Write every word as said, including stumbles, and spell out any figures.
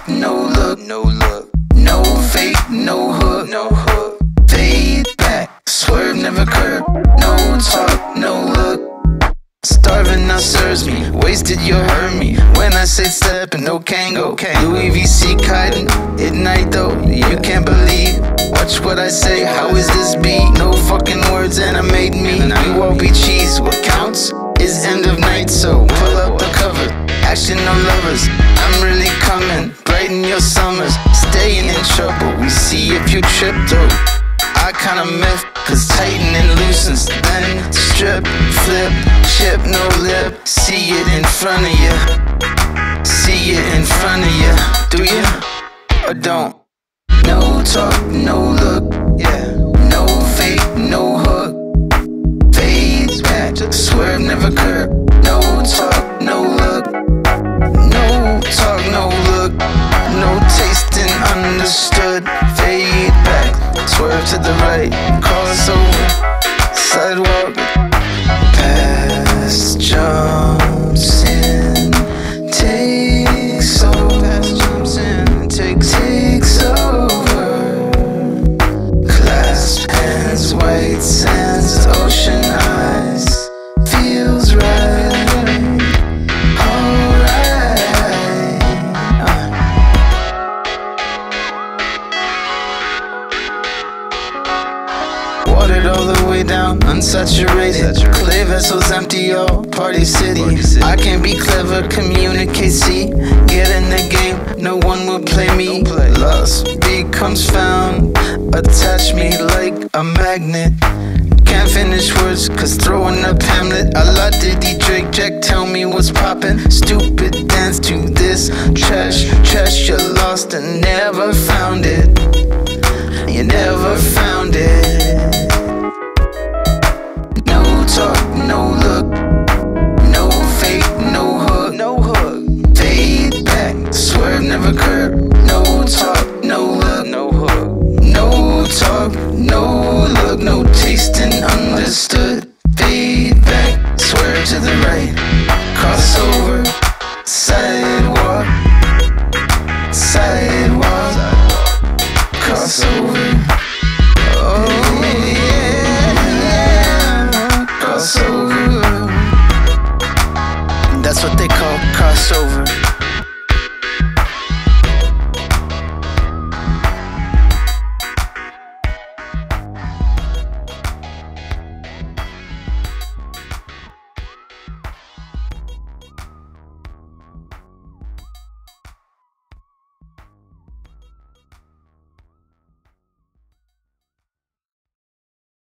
talk, no look, no look, no fake, no hook, no hook. Fade back, swerve, never curb. No talk, no look. Starving now serves me, wasted you hurt me. When I say step and no Kango, Louis V C kiting at night though, you can't believe. Watch what I say, how is this beat? No fucking words animate me. You won't be cheese, what counts is end of night. So pull up the cover, action no lovers. I'm really coming, brighten your summers. Staying in trouble, we see if you trip though. I kinda myth, cause tighten and loosens. Then strip, flip, chip, no lip. See it in front of you, see it in front of you. Do you? Or don't? No talk, no look, yeah. No fake, no hook. Fades back, swerve, never curb. No talk, no look. No talk, no look. No tasting understood. Fade back, swerve to the right. Cross over, sidewalk. Past jumps in, takes over. Past jumps in, takes, takes over. Clasp hands, white sands, ocean eyes. Feels right. Watered all the way down, unsaturated. Clay vessels empty, all party city. I can be clever, communicate, see. Get in the game, no one will play me. Lost becomes found, attach me like a magnet. Can't finish words, cause throwing up Hamlet. A la Diddy, Drake, Jack, tell me what's poppin'. Stupid dance to this trash, trash. You lost and never found it. You never found it. No talk, no look, no fake, no hook, no hook. Fade back, swerve, never curb. No talk, no look, no hook. No talk, no look, no tasting understood. Fade back, swerve to the right. Crossover, sidewalk, sidewalk, crossover. Oh yeah, yeah, crossover. That's what they call crossover.